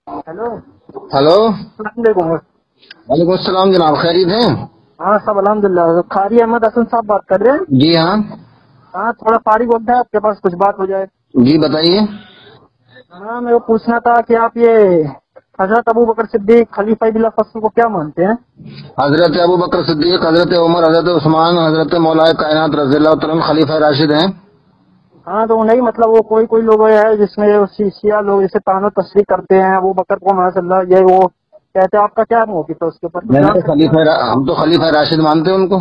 Hello. Hello. अस्सलाम। वालेकुम अस्सलाम जनाब, खैरियत हैं? हाँ सब अल्हम्दुलिल्लाह। कारी अहमद हसन साहब बात कर रहे हैं। जी हाँ। हाँ थोड़ा फारिग वक्त है आपके पास, कुछ बात हो जाए। जी बताइए। हाँ मेरे को पूछना था कि आप ये हजरत अबू बकर सिद्दीक खलीफा बिला फसल को क्या मानते हैं? हजरत अबू बकर सिद्दीक, हजरत उमर, हजरत उस्मान, हजरत मौलाए कायनात रज़ियल्लाहु तआला अन्हु खलीफा राशिद हैं। हाँ तो नहीं मतलब वो कोई लोग है जिसमें शिया लोग जैसे तानो तस्वीर करते हैं अबू बकर को माशाल्लाह ये वो कहते हैं, आपका क्या मौक़िफ़ है उसके ऊपर, कुछ हम जान तो सकते हैं? खलीफा राशिद मानते हैं उनको।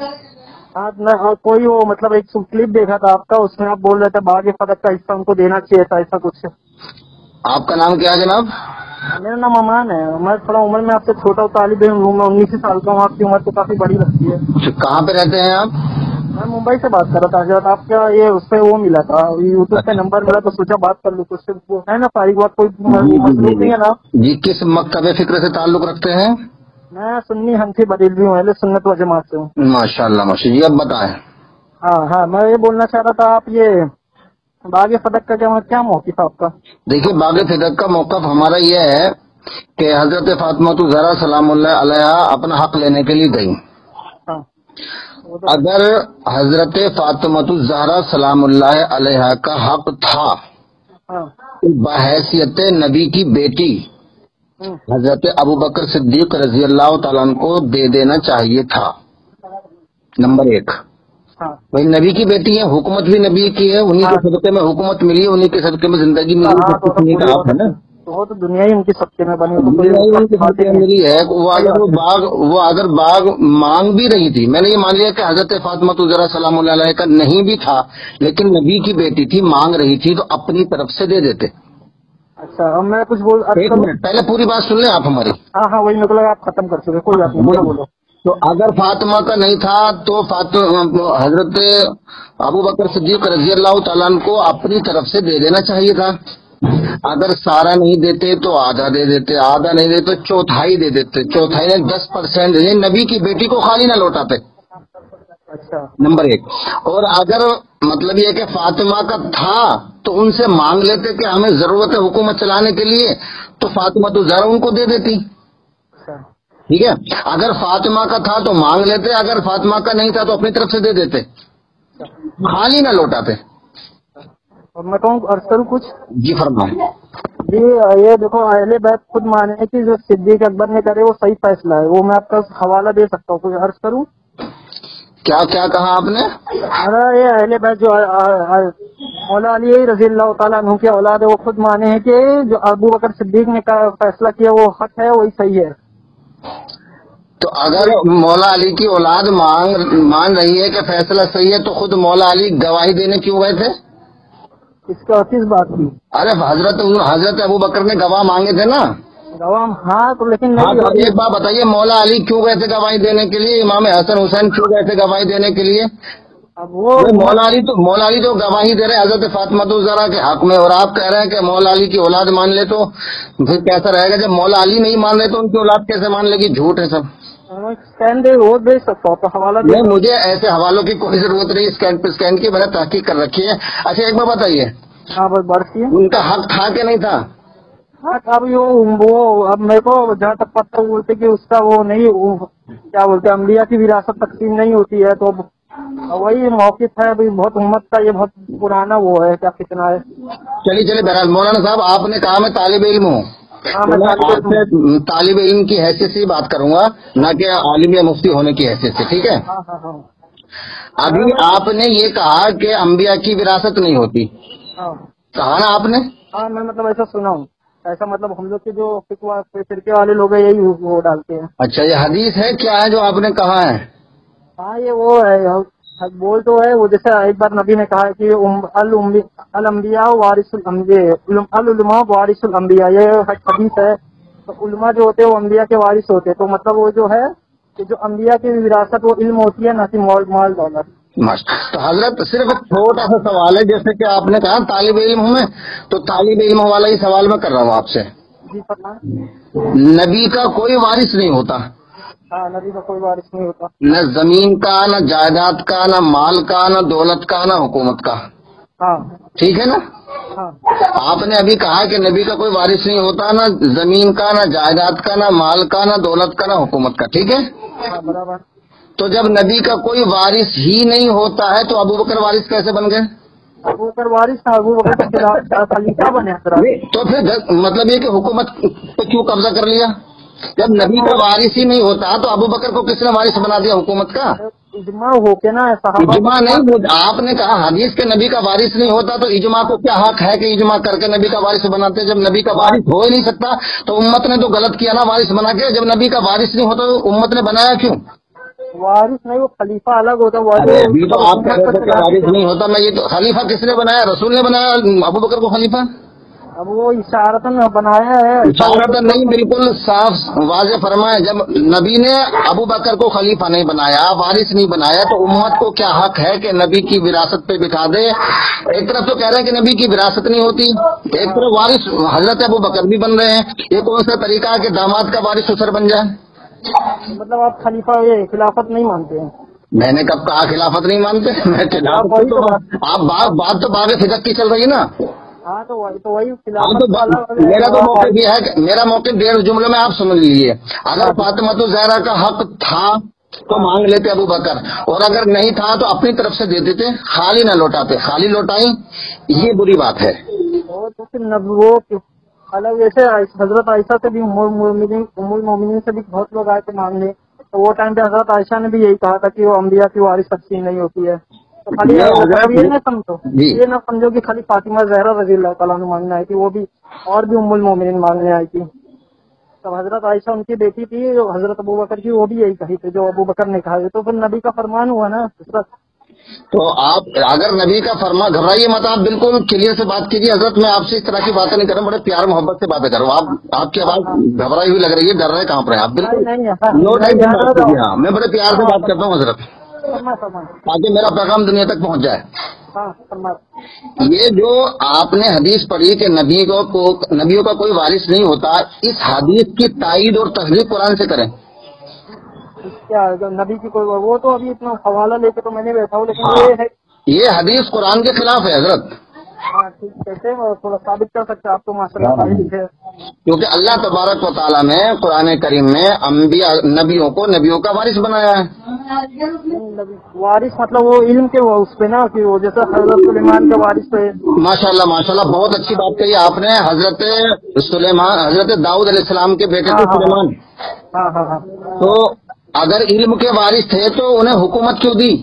हाँ और कोई वो मतलब एक क्लिप देखा था आपका, उसमें आप बोल रहे थे बागी फदक का हिस्सा उनको देना चाहिए था, ऐसा कुछ। आपका नाम क्या है जनाब? मेरा नाम अमान है। मैं थोड़ा उम्र में आपसे छोटा हूँ, तालिब इल्म हूँ, मैं 19 साल का हूँ। आपकी उम्र तो काफी बड़ी लगती है। कहाँ पे रहते हैं आप? मैं मुंबई से बात कर रहा था हजरत। आपका ये उस पे वो मिला था, यूट्यूब पे नंबर मिला तो सोचा बात कर लूँ कुछ से। वो है ना फारिग बात, कोई जी जी जी मसरूफ नहीं है ना? जी जी, किस मकतबे फिक्र से ताल्लुक रखते हैं? मैं सुन्नी हनफी बरेलवी हूँ, अहले सुन्नत व जमात से हूँ। माशाल्लाह माशाल्लाह। जी अब बताएं। हाँ हाँ मैं ये बोलना चाह रहा था, आप ये बागी फदक का क्या मौक़िफ़ है आपका? देखिए, बाग़ फिदक का मौक़िफ़ हमारा यह है कि हजरत फातिमा ज़हरा सलामुल्लाह अलैहा अपना हक लेने के लिए गई। हाँ वो तो है। अगर हजरत फातिमा ज़हरा सलामुल्लाह अलैहा का हक था हाँ। तो बहैसियत नबी की बेटी हम्म। हजरत अबू बकर सिद्दीक रज़ियल्लाहु तआला अन्हु को दे देना चाहिए था। नंबर एक, हाँ भाई नबी की बेटी है, हुकूमत भी नबी की है, उन्हीं के हाँ सदक़े में हुकूमत मिली है, उन्हीं के सदक़े में जिंदगी मिली है, हाँ सब कुछ उन्हीं का हक है ना। तो वो तो दुनिया ही उनकी सबके में बनी, तो कोई दुनिया ही उनके बात ही सदक़े में नहीं मिली है। है। वो अगर बाग मांग भी रही थी, मैंने ये मान लिया कि हजरत फातिमा ज़हरा सलामुल्लाह अलैहा का नहीं भी था, लेकिन नबी की बेटी थी, मांग रही थी, तो अपनी तरफ से दे देते। अच्छा अब मैं कुछ अर्ज एक करूँ? मिनट, पहले पूरी बात सुन लें आप हमारी। हाँ हाँ वही मेरे को लगा आप खत्म कर चुके, कोई बात नहीं, बोलो बोलो। तो अगर फातिमा का नहीं था तो हजरत अबू बकर सिद्दीक रज़ियल्लाहु तआला अन्हु को अपनी तरफ से दे देना चाहिए था। अगर सारा नहीं देते तो आधा दे देते, आधा नहीं देते तो चौथाई दे देते, चौथाई ने 10% नबी की बेटी को खाली ना लौटाते। अच्छा नंबर एक। और अगर मतलब ये कि फातिमा का था तो उनसे मांग लेते कि हमें जरूरत है हुकूमत चलाने के लिए, तो फातिमा तो ज़रा उनको दे देती। अच्छा ठीक है, अगर फातिमा का था तो मांग लेते, अगर फातिमा का नहीं था तो अपनी तरफ से दे देते, अच्छा। खाली ना लौटाते। और मैं कहूँ अर्ज करूँ कुछ? जी फरमाएं। जी ये देखो अहले बैत खुद माने कि जो सिद्दीक अकबर ने करे वो सही फैसला है, वो मैं आपका हवाला दे सकता हूँ, कुछ अर्ज करूँ? क्या क्या कहा आपने? अरे ये अहले बैत जो मौला अली रज़ियल्लाहु ताला अन्हु के औलाद है, वो खुद माने हैं कि जो अबू बकर सिद्दीक ने फैसला किया वो हक है, वही सही है। तो अगर मौला अली की औलाद मान रही है कि फैसला सही है, तो खुद मौला अली गवाही देने क्यों गए थे? इसका किस बात की? अरे हजरत अबू बकर ने गवाह मांगे थे ना। गवाह हाँ तो लेकिन हाँ नहीं तो अभी। एक बात बताइए, मौला अली क्यों गए थे गवाही देने के लिए? इमाम हसन हुसैन क्यों गए थे गवाही देने के लिए? अब वो मौला अली तो गवाही दे रहे हैं हजरत फातिमा ज़हरा के हक में, और आप कह रहे हैं कि मौला अली की औलाद मान ले, तो फिर कैसा रहेगा? जब मौला अली नहीं मान रहे तो उनकी औलाद कैसे मान लेगी? झूठ है सब। स्कैन दे वो दे सकता हूँ, तो हवाला दे। नहीं, मुझे ऐसे हवालों की कोई जरूरत नहीं, स्कैन पे स्कैन की मैंने तहकीक कर रखी है। अच्छा एक बात बताइए, हाँ बस बढ़ती है। उनका हक था कि नहीं था? हाँ अब वो अब मेरे को जहाँ तक पता बोलते कि उसका वो नहीं क्या बोलते अम्बिया की विरासत तकसीम नहीं होती है, तो अब वही मौक़िफ़ है अभी। बहुत उम्मत का ये बहुत पुराना वो है, क्या कितना है। चलिए बहरहाल, मौलाना साहब आपने कहा मैं तालिब इल्म हूँ, हाँ तो मैं मैं आपसे तालिब इल्म की हैसियत से ही बात करूंगा, न कि आलिम या मुफ्ती होने की हैसियत से, ठीक है? हाँ हाँ हाँ अभी आपने ये कहा कि अंबिया की विरासत नहीं होती, हाँ कहा ना आपने? हाँ मैं मतलब ऐसा सुना हूँ, ऐसा मतलब हम लोग के जो फिरके वाले लोग हैं यही वो डालते हैं। अच्छा, ये हदीस है क्या है जो आपने कहा है? हाँ ये वो है, बोल तो है वो, जैसे एक बार नबी ने कहा है कि अल अंबिया वारिसुल अंबिया, ये हदीस है। तो उलमा जो होते हैं वो अंबिया के वारिस होते हैं, तो मतलब वो जो है कि जो अंबिया की विरासत वो इल्म होती है, ना कि माल दौलत। तो हजरत सिर्फ एक छोटा सा सवाल है, जैसे कि आपने कहा तालिब इल्म हूँ मैं, तो तालिब इल्म वाला ही सवाल मैं कर रहा हूँ आपसे। जी फरमाएं। नबी का कोई वारिस नहीं होता, हाँ नबी का कोई वारिस नहीं होता। न जमीन का, न जायदाद का, न माल का, न दौलत का, न हुकूमत का। हाँ ठीक है ना। हाँ आपने अभी कहा कि नबी का कोई वारिस नहीं होता, ना जमीन का, ना जायदाद का, ना माल का, ना दौलत का, ना हुकूमत का, ठीक है। हाँ बराबर। तो जब नबी का कोई वारिस ही नहीं होता है तो अबू बकर वारिस कैसे बन गए? अबू बकर वारिस था, अबू बकर के खिलाफ खलीफा बने हजरत। तो फिर मतलब ये कि हुकूमत पे क्यों कब्जा कर लिया? जब नबी का वारिस ही नहीं होता तो अबू बकर को किसने वारिस बना दिया हुकूमत का? इजमा हो के ना सहाबा। इजमा नहीं, आपने कहा हदीस के नबी का वारिस नहीं होता तो इजमा को क्या हक है कि इजमा करके नबी का वारिस बनाते? जब नबी का वारिस हो ही नहीं सकता तो उम्मत ने तो गलत किया ना वारिस बना के। जब नबी का वारिस नहीं होता तो उम्मत ने बनाया क्यों? वारिस नहीं, वो खलीफा अलग होता। अभी तो आप कह रहे थे कि वारिस नहीं होता। मैं ये तो खलीफा किसने बनाया? रसूल ने बनाया अबू बकर को खलीफा। अब वो इशारतन बनाया है। इशारतन नहीं, बिल्कुल साफ वाज़ेह फरमाए। जब नबी ने अबू बकर को खलीफा नहीं बनाया, वारिस नहीं बनाया, तो उम्मत को क्या हक है कि नबी की विरासत पे बिठा दे? एक तरफ तो कह रहे हैं कि नबी की विरासत नहीं होती, एक तरफ वारिस हजरत अबू बकर भी बन रहे हैं। ये कौन सा तरीका है कि दामाद का वारिस ससुर बन जाए? मतलब आप खलीफा ये खिलाफत नहीं मानते हैं? मैंने कब कहा खिलाफत नहीं मानते? मैं खिलाफत तो आप बात तो बाग फिदक की चल रही है ना। हाँ तो वही तो मेरा तो मौक़िफ़ ये है कि मेरा मौक़िफ़ 1.5 जुमले में आप समझ लीजिए। अगर फातिमा ज़हरा का हक था तो मांग लेते अबू बकर, और अगर नहीं था तो अपनी तरफ से दे देते, खाली न लौटाते। खाली लौटाई, ये बुरी बात है। और तो फिर वो अलग जैसे हजरत आयशा से भी उम्मुल मोमिनीन से भी बहुत लोग आए थे मांगने, तो वो टाइम पे हजरत आयशा ने भी यही कहा था कि वो अम्बिया की वारिस तकसीम नहीं होती है। तो खाली ये ना समझो, ये ना समझो कि खाली फातिमा ज़हरा रज़ी अल्लाह तआला अन्हा मांगने आई थी, वो भी और भी उम्मुल मोमिनीन मांगने आई थी। तब हजरत आयशा उनकी बेटी थी, जो हजरत अबू बकर की, वो भी यही कही थी जो अबू बकर ने कहा। तो फिर नबी का फरमान हुआ ना। तो आप अगर नबी का फरमा, घबराइए मत, आप बिल्कुल क्लियर से बात कीजिए। हजरत मैं आपसे इस तरह की बातें नहीं कर रहा हूँ, बड़े प्यार मोहब्बत से बातें कर रहा हूँ। आपकी आवाज घबराई हुई लग रही है, डर रहे कहाँ पर है आप? बिल्कुल नो टाइम से बात कीजिए। हाँ, मैं बड़े प्यार से बात करता हूँ हजरत, ताकि मेरा पैगाम दुनिया तक पहुँच जाए। ये जो आपने हदीस पढ़ी कि नबियों का कोई वारिस नहीं होता, इस हदीस की तायीद और तस्दीक कुरान से करें। क्या नबी की कोई, वो तो अभी इतना हवाला लेके तो मैंने बैठा हूँ, लेकिन ये हदीस कुरान के खिलाफ है हजरत। हाँ ठीक, कैसे थोड़ा साबित कर सकते आप तो माशाल्लाह है। क्योंकि अल्लाह तबारक व तआला ने कुरान करीम में अंबिया नबियों को नबियों का वारिस बनाया है। वारिस मतलब वो इल्म के उस पे ना, कि वो जैसा हजरत सुलेमान का वारिस पे। माशाल्लाह माशाल्लाह, बहुत अच्छी बात कही आपने। हजरत सुलेमान, हजरत दाऊद अलैहिस्सलाम के बेटे थे सुलेमान। हाँ। तो अगर इल्म के वारिस थे तो उन्हें हुकूमत क्यों दी?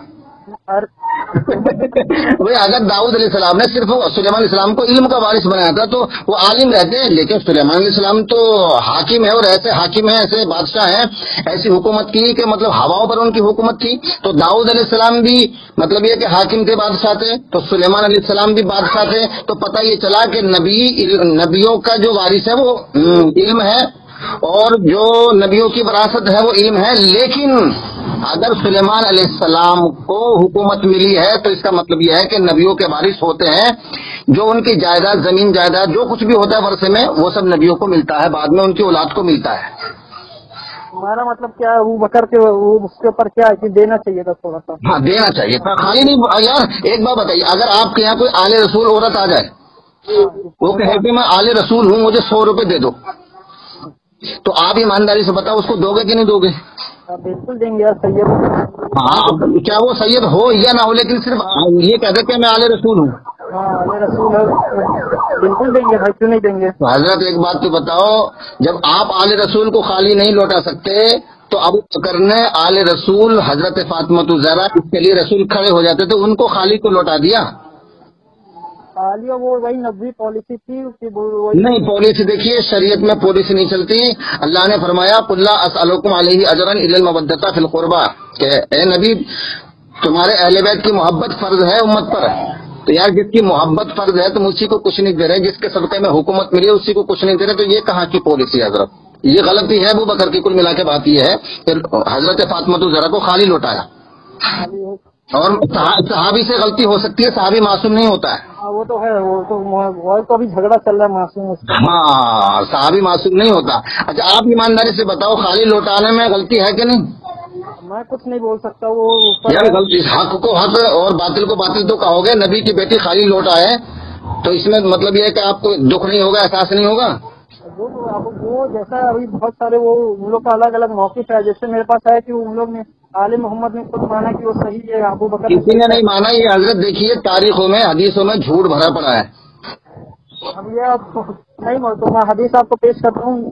भाई अगर दाऊद अलैहिस्सलाम ने सिर्फ सुलेमान अलैहिस्सलाम को इल्म का वारिस बनाया था तो वो आलिम रहते हैं, लेकिन सुलेमान अलैहिस्सलाम तो हाकिम है, और ऐसे हाकिम है, ऐसे बादशाह हैं, ऐसी हुकूमत की कि मतलब हवाओं पर उनकी हुकूमत थी। तो दाऊद अलैहिस्सलाम भी मतलब ये कि हाकिम थे, बादशाह थे, तो सुलेमान अलैहिस्सलाम भी बादशाह थे। तो पता ये चला कि नबियों का जो वारिस है वो इल्म है, और जो नबियों की विरासत है वो इल्म है। लेकिन अगर सुलेमान अलैहिस्सलाम को हुकूमत मिली है तो इसका मतलब यह है कि नबियों के वारिस होते हैं, जो उनकी जायदाद, जमीन जायदाद, जो कुछ भी होता है वर्षे में, वो सब नबियों को मिलता है, बाद में उनकी औलाद को मिलता है। हमारा मतलब क्या है, वो बकर के उसके ऊपर क्या है कि देना चाहिए था थोड़ा सा। हाँ देना चाहिए था, खाली नहीं। यार एक बात बताइए, अगर आपके यहाँ कोई आले रसूल औरत आ जाए, वो कहे कि मैं आले रसूल हूँ, मुझे 100 रुपए दे दो, तो आप ईमानदारी से बताओ उसको दोगे कि नहीं दोगे? बिल्कुल देंगे यार, सैयद। हाँ, क्या वो सैयद हो या ना हो, लेकिन सिर्फ ये कहते कि मैं आले रसूल हूँ। आले रसूल है, बिल्कुल देंगे भाई, क्यों नहीं देंगे। तो हजरत एक बात तो बताओ, जब आप आले रसूल को खाली नहीं लौटा सकते तो अबू बकर ने आले रसूल हजरत फातिमा ज़हरा, इसके लिए रसूल खड़े हो जाते तो उनको खाली को लौटा दिया। खाली वो वही नबी पॉलिसी थी उसकी, नहीं पॉलिसी देखिए, शरीयत में पॉलिसी नहीं चलती। अल्लाह ने फरमाया कुल्ला असअलुकुम अलैहि अजरन इल्ल मवद्दता फिल कुर्बा, कि ए नबी तुम्हारे अहले बैत की मोहब्बत फर्ज है उम्मत पर। तो यार जिसकी मोहब्बत फर्ज है तुम उसी को कुछ नहीं दे रहे, जिसके सदक़े में हुकूमत मिली है उसी को कुछ नहीं दे रहे, तो ये कहाँ की पॉलिसी है हजरत? ये गलती है अबू बकर की। कुल मिला के बात ये है कि हजरत फातिमा ज़हरा को खाली लौटाया, और सहाबी से गलती हो सकती है, सहाबी मासूम नहीं होता है। वो तो है, वो तो अभी झगड़ा चल रहा है मासूम उसका। हाँ, सहाबी मासूम नहीं होता। अच्छा आप ईमानदारी से बताओ, खाली लौटाने में गलती है कि नहीं? मैं कुछ नहीं बोल सकता, वो ऊपर यार गलती, हक को हक और बातिल को बातिल तो कहोगे। नबी की बेटी खाली लौट आए तो इसमें मतलब ये है कि आपको दुख नहीं होगा, एहसास नहीं होगा? वो जैसा अभी बहुत सारे वो उन लोग का अलग अलग मौक़िफ़ है। जैसे मेरे पास है कि उन लोग ने आले मोहम्मद ने खुद माना कि वो सही है, अबू बकर किसी ने नहीं माना ये हजरत। देखिए तारीखों में हदीसों में झूठ भरा पड़ा है। अब ये आप नहीं तो मैं हदीस आपको पेश करता हूँ।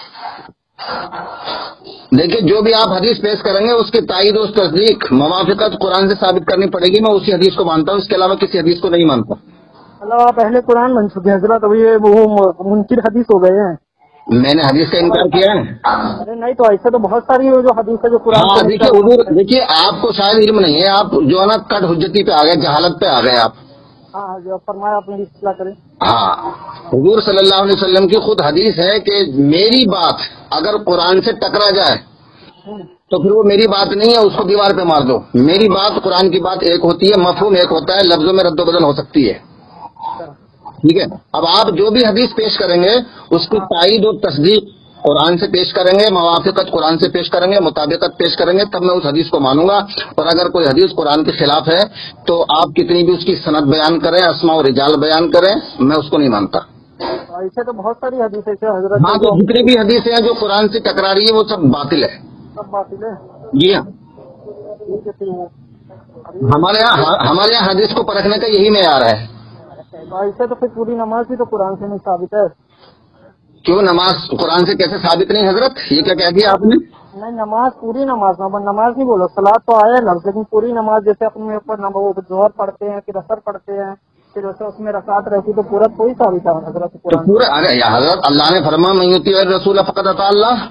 देखिए जो भी आप हदीस पेश करेंगे उसकी तायीद और तस्दीक मुवाफिकत कुरान से साबित करनी पड़ेगी। मैं उसी हदीस को मानता हूँ, इसके अलावा किसी हदीस को नहीं मानता। मतलब आप पहले कुरान बन चुके हैं हजरत, अभी ये वो मुनकिर हदीस हो गए हैं। मैंने हदीस का इनकार किया है? अरे नहीं, तो ऐसे तो बहुत सारी जो हदीस है जो कुरान हाँ देखिए हुजूर, देखिए आपको शायद इल्म नहीं है, आप जो है ना कट हुज्जती पे आ गए, जहालत पे आ गए आप। हाँ जो फरमाया आपने इस्लाह करें। हाँ हुजूर सल्लल्लाहु अलैहि वसल्लम की खुद हदीस है कि मेरी बात अगर कुरान से टकरा जाए तो फिर वो मेरी बात नहीं है, उसको दीवार पे मार दो। मेरी बात कुरान की बात एक होती है, मफहूम एक होता है, लफ्जों में रद्दो बदल हो सकती है। ठीक है, अब आप जो भी हदीस पेश करेंगे उसकी तायीद और तस्दीक कुरान से पेश करेंगे, मुवाफिकत कुरान से पेश करेंगे, मुताबिकत पेश करेंगे, तब मैं उस हदीस को मानूंगा। और अगर कोई हदीस कुरान के खिलाफ है तो आप कितनी भी उसकी सनद बयान करें, अस्मा और रिजाल बयान करें, मैं उसको नहीं मानता। ऐसे तो बहुत सारी हदीस है हजरत। हाँ तो जितनी भी हदीसें हैं जो कुरान से टकरा रही है वो सब बातिल है। सब बातिल है। जी हाँ, ठीक है। हमारे यहाँ हदीस को परखने का यही मेयार है। ऐसे तो फिर पूरी नमाज भी तो कुरान से नहीं साबित है। क्यों नमाज कुरान से कैसे साबित नहीं हजरत? ये क्या कह दिया आपने? नहीं, नमाज पूरी नमाज नमाज नहीं बोलो, सलाद तो आया लफ्ज, लेकिन पूरी नमाज जैसे अपने ऊपर वो जोहर पढ़ते हैं, फिर असर पढ़ते हैं, फिर वैसे उसमें रकात रहती, तो पूरा कोई साबित है हजरत तो कुरान। पूरा, अरे या हजरत अल्लाह ने फरमाया मैं युती रसूल फक़द अता अल्लाह,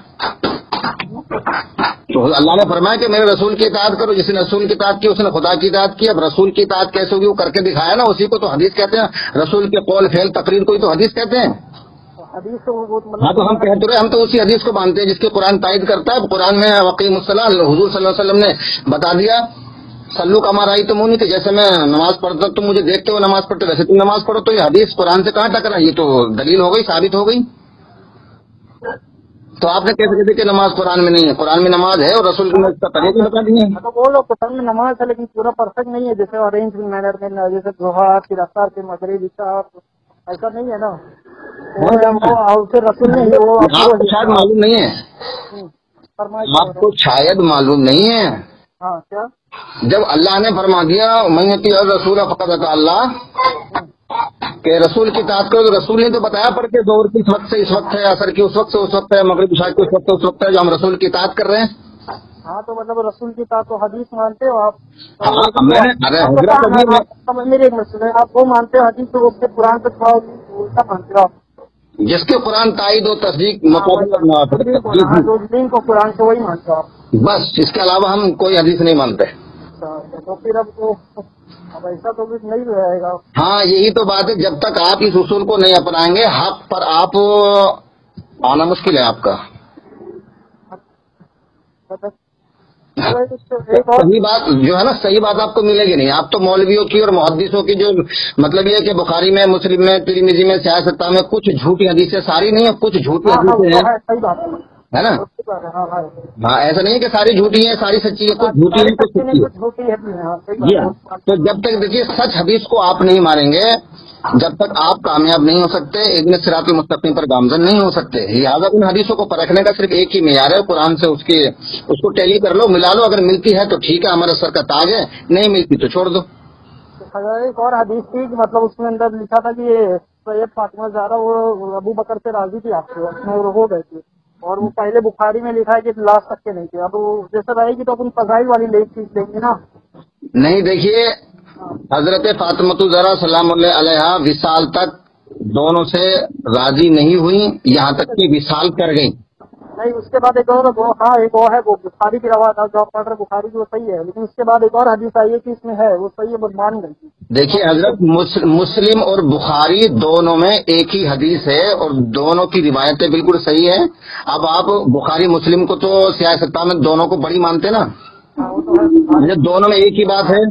तो अल्लाह ने फरमाया कि मेरे रसूल की इताअत करो। जिसने रसूल की इताअत की उसने खुदा की इताअत की। अब रसूल की इताअत कैसे होगी वो करके दिखाया ना, उसी को तो हदीस कहते हैं। रसूल के कौल फेल तकरीर को ही तो हदीस कहते हैं। हदीस तो वो मतलब हाँ तो हम कहते रहे, हम तो उसी हदीस को मानते हैं जिसके कुरान तायद करता है। कुरान में वक़ीमुस्सलाह हुजूर सल्लल्लाहु अलैहि वसल्लम ने बता दिया, सल्लू कमा राई तो मुनी, जैसे मैं नमाज पढ़ता तुम मुझे देखते हो नमाज पढ़ते वैसे तुम नमाज पढ़ो। तो ये हदीस कुरान से कहाँ टकरा? ये तो दलील हो गई, साबित हो गई। तो आपने कैसे कहते कि नमाज कुरान में नहीं है? कुरान में नमाज है और रसूल ने इसका तरीका बता दिए। तो वो लोग कुरान में नमाज है लेकिन पूरा परफेक्ट नहीं है, जैसे अरेंज मैनर में, जैसे जोहर फिर असर फिर मगरिब इशा, ऐसा नहीं है ना। वो फिर रसूल ने वो आपको शायद मालूम नहीं है, आपको शायद मालूम नहीं है। हाँ क्या? जब अल्लाह ने फरमा दिया मैं रसूल फक़द अता अल्लाह के रसूल की इताअत करो, तो रसूल ने तो बताया पढ़ के दौर की इस वक्त से इस वक्त है, असर की उस वक्त से उस वक्त है, मगरिब इशा की उस वक्त से उस वक्त है, जो हम रसूल की इताअत कर रहे हैं। हाँ तो मतलब रसूल की इताअत तो हदीस मानते हो आप? मैंने मेरे एक मसला है, आप वो मानते हो हदीस तो उसके कुरान से थोड़ा उल्टा मानते हो आप? जिसके कुरान तायद और तस्दीक को कुरान से वही मानते हो आप? बस, इसके अलावा हम कोई हदीस नहीं मानते। तो फिर अब ऐसा तो कुछ नहीं रहेगा। हाँ यही तो बात है, जब तक आप इस उसूल को नहीं अपनाएंगे हक पर आप आना मुश्किल है आपका। सही बात जो है ना, सही बात आपको मिलेगी नहीं। आप तो मौलवियों की और मुहद्दिसों की जो मतलब ये कि बुखारी में, मुस्लिम में, तिरमिजी में, सियासत में कुछ झूठी हदीसें, सारी नहीं है, कुछ झूठी हदीसें हैं, सही बात है ना। हाँ ऐसा नहीं है कि सारी झूठी है, सारी सच्ची है, कुछ झूठी है कुछ सच्ची है। जी हाँ, तो जब तक देखिए सच हदीस को आप नहीं मारेंगे जब तक आप कामयाब नहीं हो सकते, इब्न सिरातुल मुस्तकीम पर गामजन नहीं हो सकते। लिहाजा उन हदीसों को परखने का सिर्फ एक ही मेयार है, कुरान से उसको टैली कर लो, मिला लो। अगर मिलती है तो ठीक है, हमारे सर का ताज है, नहीं मिलती तो छोड़ दो। एक और हदीस थी मतलब उसमें अंदर लिखा था कि सैयद फातिमा ज़हरा वो अबू बकर से राजी थी आपसे, उसमें वो हो गए थे, और वो पहले बुखारी में लिखा है कि लास्ट तक के नहीं थे। अब जैसे रहेगी तो अपन फजाइल वाली चीज लेंगे ना। नहीं देखिए हजरत फातिमा ज़हरा सलाम अलैहा विसाल तक दोनों से राजी नहीं हुई, यहाँ तक कि विसाल कर गई। नहीं उसके बाद एक और एक और है, वो बुखारी की रवायत जो आप पढ़ रहे बुखारी की वो सही है, लेकिन उसके बाद एक और हदीस आई है कि इसमें है वो सही है, वो मान गई। देखिए हजरत मुस्लिम और बुखारी दोनों में एक ही हदीस है और दोनों की रिवायतें बिल्कुल सही है। अब आप बुखारी मुस्लिम को तो सियासत में दोनों को बड़ी मानते ना, दोनों में एक ही बात है।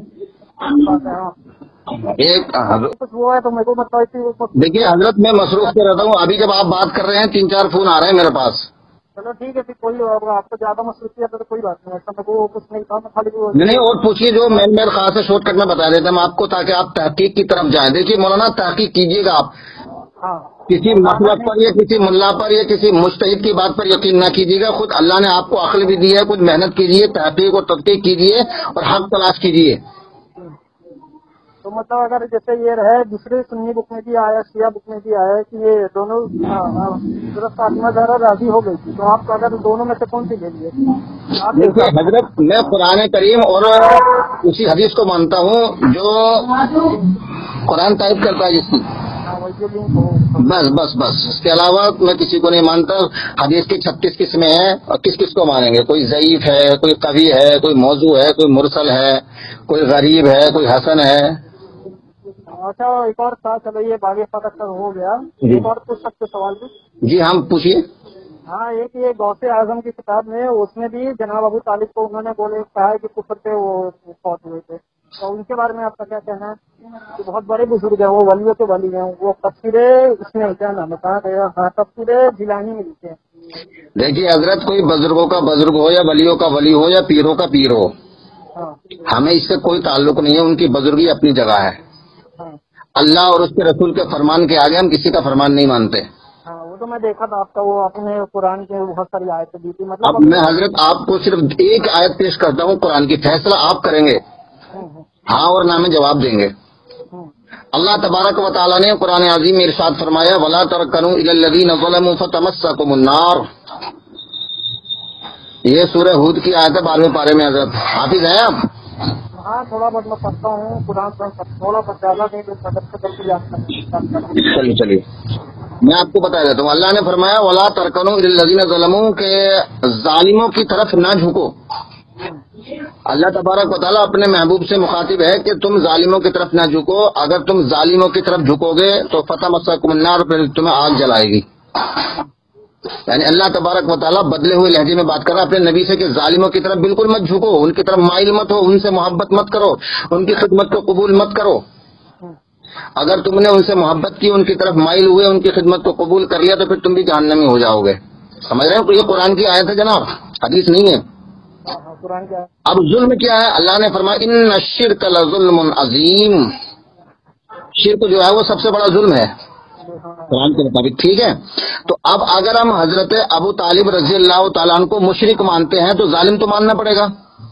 एक वो है तो मेरे को मतलब देखिए हजरत मैं मसरूफ पे रहता हूँ, अभी जब आप बात कर रहे हैं 3-4 फोन आ रहे हैं मेरे पास, चलो ठीक है, फिर कोई होगा आपको ज्यादा मसरूफियत है तो कोई बात नहीं, ऐसा मेरे को कुछ नहीं था, मैं खाली वो नहीं और पूछिए, जो मेन खास है शॉर्टकट में बता देते हम आपको, ताकि आप तहकीक की तरफ जाएं। देखिए मौलाना, तहकीक कीजिएगा आप, हाँ किसी मसलक पर या किसी मुल्ला पर या किसी मुज्तहिद की बात पर यकीन ना कीजिएगा। खुद अल्लाह ने आपको अक्ल भी दी है, कुछ मेहनत कीजिए, तहकीक और तहकीक कीजिए और हक तलाश कीजिए। तो मतलब अगर जैसे ये रहे, दूसरे सुन्नी बुक में भी आया, शिया बुक में भी आया कि ये दोनों हजरत फातिमा ज़हरा राजी हो गई थी, तो आप अगर दोनों में से कौन सी ले लिए? आप देखिए हजरत, मैं कुरान करीम और उसी हदीस को मानता हूँ जो कुरान टाइप करता है जिसकी, वही जो लिंक हो, बस इसके अलावा मैं किसी को नहीं मानता। हदीस की 36 किस्में हैं और किस किस को मानेंगे? कोई ज़ईफ है, कोई कवी है, कोई मौजू है, कोई मुरसल है, कोई गरीब है, कोई हसन है। अच्छा एक और था, चलो ये बागी फतक का हो गया, एक और पूछ सकते सवाल भी? जी हम पूछिए। हाँ, एक ये गौसे आजम की किताब में, उसमें भी जनाब अबू तालिब को उन्होंने बोले कहा है कि कुफर पे वो फौत हुए थे, तो उनके बारे में आपका क्या कहना है? कि बहुत बड़े बुजुर्ग हैं, वो वलियों के वली हैं, वो तफसीरे इसमें क्या नाम कहा गया, हाँ तफसीरे जिलानी में लिखे हैं। देखिए हजरत, कोई बुजुर्गों का बुजुर्ग हो या वलियों का वली हो या पीरों का पीर हो, हाँ हमें इससे कोई ताल्लुक नहीं है। उनकी बुजुर्गी अपनी जगह है। हाँ अल्लाह और उसके रसूल के फरमान के आगे हम किसी का फरमान नहीं मानते। हाँ, वो तो मैं देखा था आपका, वो आपने कुरान के बहुत सारी आयतें दी थी, अब मतलब मैं हजरत आपको सिर्फ एक आयत पेश करता हूँ कुरान की, फैसला आप करेंगे, हाँ और ना में जवाब देंगे। अल्लाह तबारक व तआला ने कुरान अज़ीम में इरशाद फरमाया, वला तरकनू इलल लज़ीना ज़लमू फतमस्सकुमुन्नार। ये सूरह हूद की आयत है, 12वें पारे में। हजरत हाफिज हैं आप? हाँ थोड़ा बहुत मैं पढ़ता हूँ कुरान, थोड़ा बहुत ज्यादा नहीं तो सदर से करके याद करता हूँ। चलिए मैं आपको बता देता हूँ। अल्लाह ने फरमाया, वला तरकनू इलल लज़ीना ज़लमू, के जालिमों की तरफ ना झुको। अल्लाह तबारक व तआला अपने महबूब से मुखातिब है कि तुम जालिमों की तरफ ना झुको। अगर तुम जालिमों की तरफ झुकोगे तो फतमस्सकुमुन्नार, फिर तुम्हें आग जलाएगी। यानी अल्लाह तबारक व तआला बदले हुए लहजे में बात कर रहा है अपने नबी से कि जालिमों की तरफ बिल्कुल मत झुको, उनकी तरफ माइल मत हो, उनसे मोहब्बत मत करो, उनकी खिदमत को कबूल मत करो। अगर तुमने उनसे मोहब्बत की, उनकी तरफ माइल हुए, उनकी खिदमत को कबूल कर लिया तो फिर तुम भी जहन्नमी हो जाओगे। समझ रहे हो? तो ये कुरान की आयत है जनाब, हदीस नहीं है। कुरान क्या? अब जुल्म क्या है? अल्लाह ने फरमाया, इन्न शिर्क लज़ुल्मुन अज़ीम। शिर्क जो है वो सबसे बड़ा जुल्म है कुरान के मुताबिक। ठीक है, तो अब अगर हम हजरत अबू तालिब रज़ी अल्लाह तआला अन्हु को मुशरिक मानते हैं तो जालिम तो मानना पड़ेगा।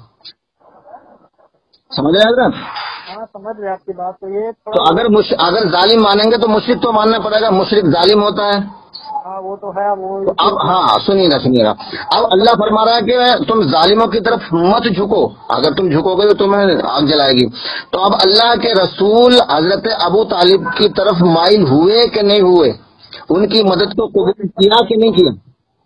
समझ रहे हैं हजरत? हाँ समझ रहे आपकी बात। तो ये तो अगर जालिम मानेंगे तो मुशरिक तो मानना पड़ेगा। मुशरिक जालिम होता है। हाँ वो तो है वो। तो अब हाँ सुनिएगा। अब अल्लाह फरमा रहा है कि तुम जालिमों की तरफ मत झुको, अगर तुम झुकोगे तो तुम्हें आग जलाएगी। तो अब अल्लाह के रसूल हजरत अबू तालिब की तरफ माइल हुए कि नहीं हुए? उनकी मदद को कबूल किया कि नहीं किया?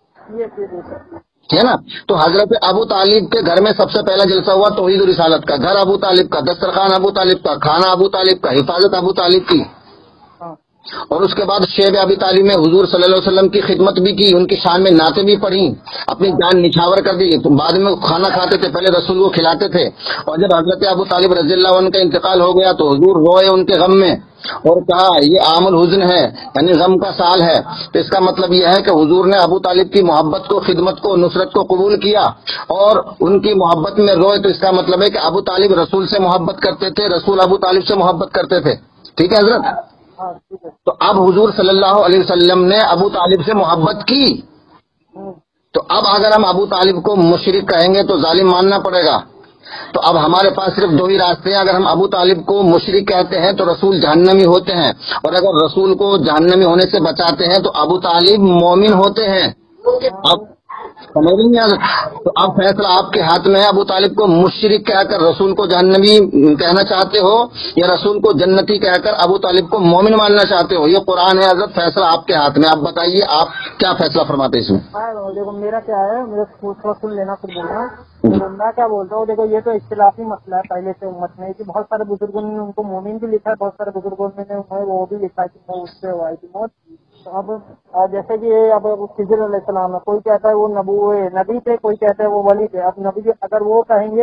है ना? तो हजरत अबू तालिब के घर में सबसे पहला जलसा हुआ तौहीद और रिसालत का। घर अबू तालिब का, दस्तरखान अबू तालिब का, खाना अबू तालिब का, हिफाजत अबू तालिब की। और उसके बाद शेब अबी तालिब में हुजूर सल्लल्लाहु अलैहि वसल्लम की खिदमत भी की, उनकी शान में नातें भी पढ़ी, अपनी जान निछावर कर दी। तो बाद में खाना खाते थे, पहले रसूल को खिलाते थे। और जब हजरत अबू तालिब रज़ियल्लाहु अन्हु का इंतकाल हो गया तो हुजूर रोए उनके गम में और कहा ये आमुल हुज़्न है, यानी गम का साल है। तो इसका मतलब यह है कि हुजूर ने अबू तालिब की मोहब्बत को, खिदमत को, नुसरत को कबूल किया और उनकी मोहब्बत में रोए। तो इसका मतलब है कि अबू तालिब रसूल से मोहब्बत करते थे, रसूल अबू तालिब से मोहब्बत करते थे। ठीक है हजरत? तो अब हुजूर सल्लल्लाहु अलैहि वसल्लम ने अबू तालिब से मोहब्बत की, तो अब अगर हम अबू तालिब को मुशरिक कहेंगे तो जालिम मानना पड़ेगा। तो अब हमारे पास सिर्फ दो ही रास्ते हैं। अगर हम अबू तालिब को मुशरिक कहते हैं तो रसूल जहन्नमी होते हैं, और अगर रसूल को जहन्नमी होने से बचाते हैं तो अबू तालिब मोमिन होते हैं। अब समझ नहीं आ? तो अब फैसला आपके हाथ में है। अबू तालिब को मुशरिक कहकर रसूल को जहन्नमी कहना चाहते हो या रसूल को जन्नती कहकर अबू तालिब को मोमिन मानना चाहते हो? ये कुरान है हजरत, फैसला आपके हाथ में। आप बताइए आप क्या फैसला फरमाते हैं इसमें? देखो मेरा क्या है, मेरे थोड़ा सुन लेना फिर बोलना। तो मैं क्या बोलता हूँ, देखो ये तो इख्तिलाफी मसला है पहले से उम्मत में कि बहुत सारे बुजुर्गों ने उनको मोमिन भी लिखा है, बहुत सारे बुजुर्गों ने वो भी लिखा है कि वो उससे हुआ है कि मौत। तो अब जैसे कि अब खिज़र अलैहिस्सलाम है, कोई कहता है वो नबी थे, कोई कहता है वो वली थे। अब नबी अगर वो कहेंगे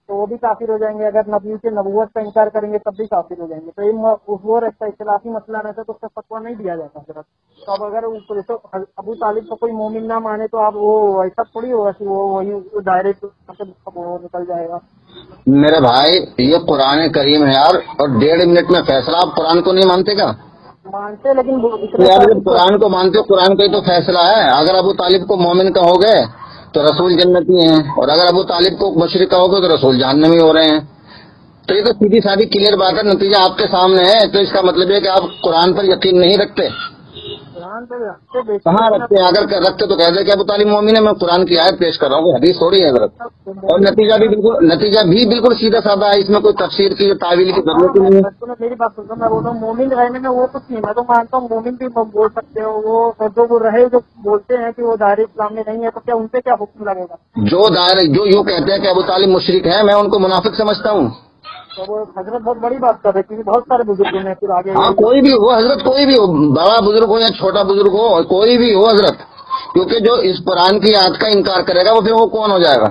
तो वो भी काफिर हो जाएंगे। अगर नबी के नबूवत का इनकार करेंगे तब भी काफिर हो जाएंगे। तो ये वो रहता है, इख्तिलाफी मसला रहता है, तो उसका फतवा नहीं दिया जाता हजरत। तो अब अगर अबू तालिब को कोई मोमिन ना माने तो आप वो ऐसा थोड़ी होगा कि वो वही डायरेक्ट वो निकल जाएगा। मेरे भाई ये कुरान करीम है यार, और 1.5 मिनट में फैसला। आप कुरान को नहीं मानते क्या? मानते, लेकिन तो यार जब कुरान को मानते हो, कुरान का ही तो फैसला है। अगर अबू तालिब को मोमिन कहोगे तो रसूल जन्नती हैं, और अगर अबू तालिब को मुशरिक कहोगे तो रसूल जहन्नमी हो रहे हैं। तो ये तो सीधी सादी क्लियर बात है, नतीजा आपके सामने है। तो इसका मतलब है कि आप कुरान पर यकीन नहीं रखते। कुरान तो रखते, कहाँ रखते हैं? अगर रखते तो कहते कि अबू तालिब मोमिन है, मैं कुरान की आयत पेश कर रहा हूँ, हदीस थोड़ी है हजरत। और नतीजा भी बिल्कुल सीधा साधा है, इसमें कोई तफसीर की तावील की जरूरत ही नहीं है। तो मेरी बात सुनता, मैं बोल रहा हूँ मोमिन रहने में वो कुछ नहीं। मैं तो मानता हूँ मोमिन भी बोल सकते हो, वो जो वो रहे जो बोलते हैं कि वो दायरे इस्लाम में नहीं है, तो क्या उनपे क्या हुक्म लगेगा? जो यूँ कहते हैं कि अबू तालिब मुशरिक है, मैं उनको मुनाफिक समझता हूँ। तो वो हजरत बहुत बड़ी बात कर रहे थे, बहुत सारे बुजुर्गों ने फिर आगे। हाँ, कोई भी हो हजरत, कोई भी हो, बड़ा बुजुर्ग हो या छोटा बुजुर्ग हो, कोई भी हो हजरत, क्योंकि जो इस कुरान की आयत का इनकार करेगा वो फिर वो कौन हो जाएगा?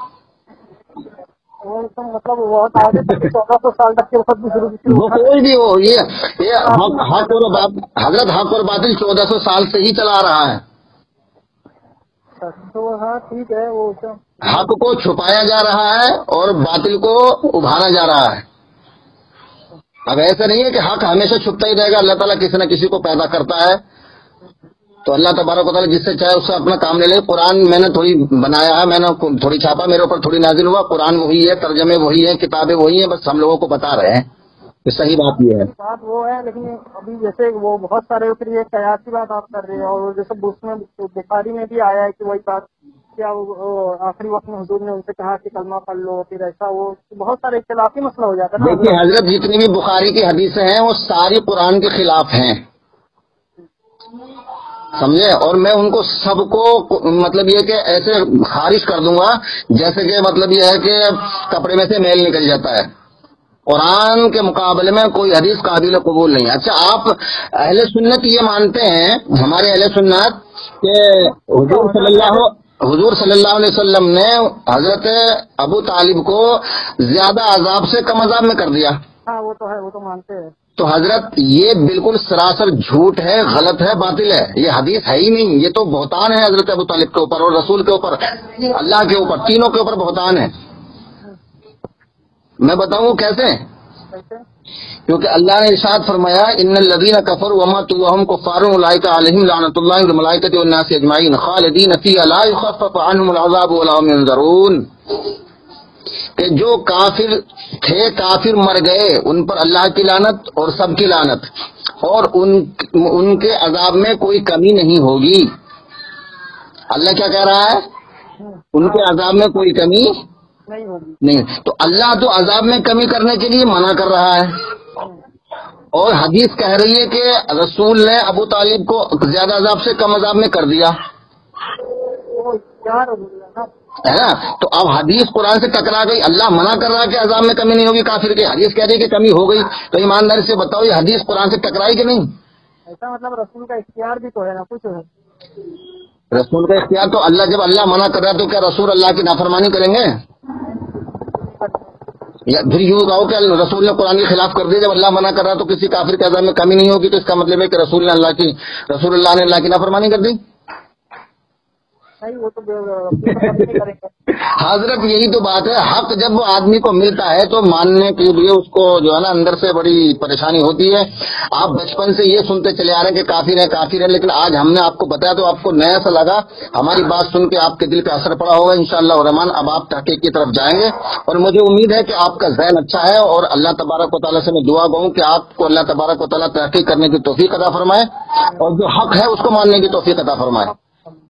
वो तो मतलब बहुत आगे तक 1400 साल तक के वक्त बुजुर्ग वो कोई भी हो, ये हक और हजरत हक और बातिल 1400 साल से ही चला रहा है। तो हाँ ठीक है, वो तो हक को छुपाया जा रहा है और बातिल को उभारा जा रहा है। अब ऐसा नहीं है कि हक हमेशा छुपता ही रहेगा। अल्लाह ताला किसी न किसी को पैदा करता है, तो अल्लाह तबारक व तआला जिससे चाहे उससे अपना काम ले ले। कुरान मैंने थोड़ी बनाया है, मैंने थोड़ी छापा, मेरे ऊपर थोड़ी नाजिल हुआ। कुरान वही है, तर्जमे वही है, किताबें वही है, बस हम लोगों को बता रहे हैं। तो सही बात ये है, बात वो है। लेकिन अभी जैसे वो बहुत सारे, फिर ये कयास की बात आप कर रहे हो, और जैसे उसमें बुखारी में भी आया है कि वही बात, क्या आखिरी वक्त में हुजूर ने उनसे कहा कि कलमा पढ़ लो, फिर ऐसा वो बहुत सारे इख्तिलाफी मसला हो जाता है ना। देखिए हजरत, जितनी भी बुखारी की हदीसें हैं वो सारी कुरान के खिलाफ हैं, समझे। और मैं उनको सबको मतलब ये कि ऐसे खारिज कर दूंगा जैसे कि मतलब ये है कि कपड़े में से मैल निकल जाता है। कुरान के मुकाबले में कोई हदीस काबिल कबूल नहीं है। अच्छा, आप अहले सुन्नत ये मानते हैं, हमारे अहले सुन्नत, के हुजूर सल्लल्लाहु अलैहि वसल्लम ने हजरत अबू तालिब को ज्यादा अजाब से कम अजाब में कर दिया। हाँ वो तो है, वो तो मानते हैं। तो हजरत ये बिल्कुल सरासर झूठ है, गलत है, बातिल है, ये हदीस है ही नहीं। ये तो बहुतान है हजरत अबू तालिब के ऊपर और रसूल के ऊपर, अल्लाह के ऊपर, तीनों के ऊपर बहुतान है। मैं बताऊं कैसे? क्योंकि अल्लाह ने इरशाद फरमाया, इन्नल लज़ीना कफरू व मातू व हुम कुफ्फारुन उलाइका अलैहिम लानतुल्लाहि वल मलाइकति वन नासि अजमाइन खालिदीन फीहा ला युखफ़फ़ु अन्हुमुल अज़ाबु व ला हुम युनज़रून। कि जो काफिर थे, काफिर मर गए, उन पर अल्लाह की लानत और सबकी लानत, और उनके अजाब में कोई कमी नहीं होगी। अल्लाह क्या कह रहा है? उनके अजाब में कोई कमी नहीं होगी। नहीं। तो अल्लाह तो अजाब में कमी करने के लिए मना कर रहा है, और हदीस कह रही है कि रसूल ने अबू तालिब को ज्यादा अजाब से कम अजाब में कर दिया, है ना। तो अब हदीस कुरान से टकरा गई। अल्लाह मना कर रहा है कि अजाब में कमी नहीं होगी काफिर के, हदीस कह रही है कि कमी हो गई। तो ईमानदारी से बताओ, ये हदीस कुरान से टकराई कि नहीं? ऐसा मतलब रसूल का इख्तियार भी तो है ना, कुछ है रसूल का इख्तियार। तो अल्लाह जब अल्लाह मना कर रहा है तो क्या रसूल अल्लाह की नाफरमानी करेंगे? या फिर यूँ कहो कि रसूल ने कुरान के खिलाफ कर दिया, जब अल्लाह मना कर रहा है तो किसी काफिर के अज़ाब में कमी नहीं होगी, तो इसका मतलब है कि रसूल ने अल्लाह की नाफरमानी कर दी। नहीं, वो तो करेंगे। हजरत यही तो बात है, हक जब वो आदमी को मिलता है तो मानने के लिए उसको जो है ना अंदर से बड़ी परेशानी होती है। आप बचपन से ये सुनते चले आ रहे हैं कि काफिर है, लेकिन आज हमने आपको बताया तो आपको नया सा लगा। हमारी बात सुन के आपके दिल पे असर पड़ा होगा इंशाअल्लाह रहमान। अब आप तहकीक की तरफ जाएंगे, और मुझे उम्मीद है कि आपका ज़हन अच्छा है, और अल्लाह तबारक व तआला से मैं दुआ गूं कि आपको अल्लाह तबारक व तआला तहकीक करने की तौफीक अता फरमाए, और जो हक है उसको मानने की तौफीक अता फरमाए।